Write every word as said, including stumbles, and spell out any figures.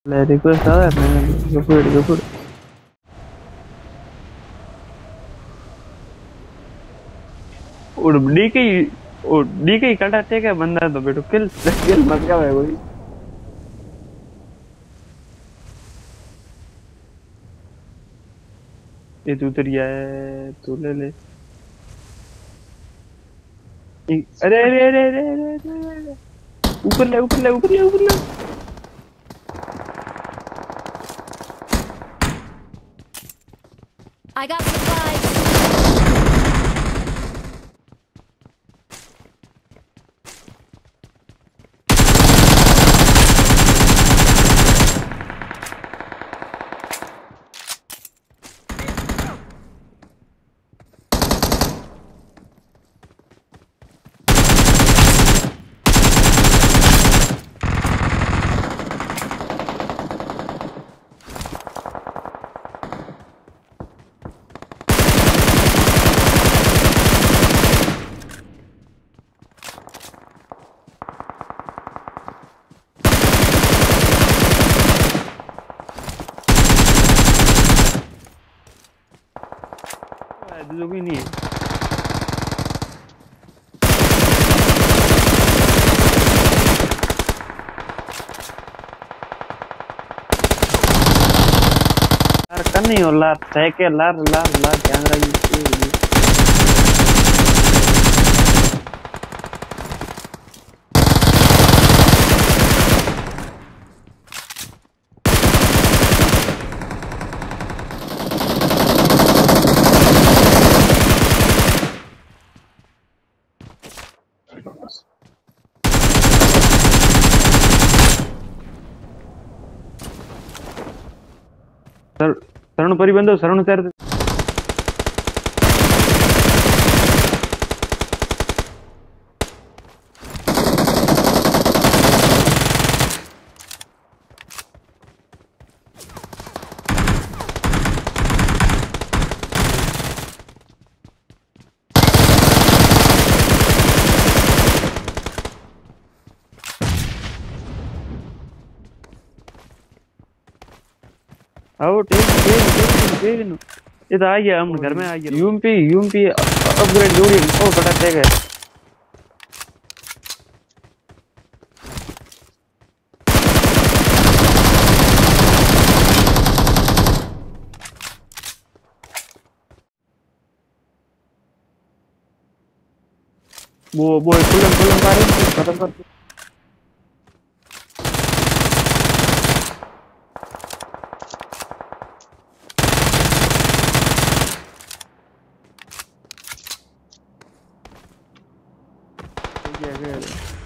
ले रिक्वेस्ट आ रहा है मैंने गुड गुड और डी के और डी के कटा टेक है बंदा तो बेटो किल किल मत का है कोई ये तू उतरिया है तू ले ले अरे अरे अरे अरे अरे ऊपर ले ऊपर ले ऊपर ले ऊपर ले I got supplies. जो भी नहीं है यार कर नहीं हो लार तय के लार लार लार कैमरा यूज सर शरण परी बंदो शरण कर आओ टेक टेक टेक ये तो आ गया हम घर में आ गया यूएमपी यूएमपी अपग्रेड जोड़ी ओ बड़ा टेक है वो वो फुलन फुलन मारे खत्म कर Yeah, good.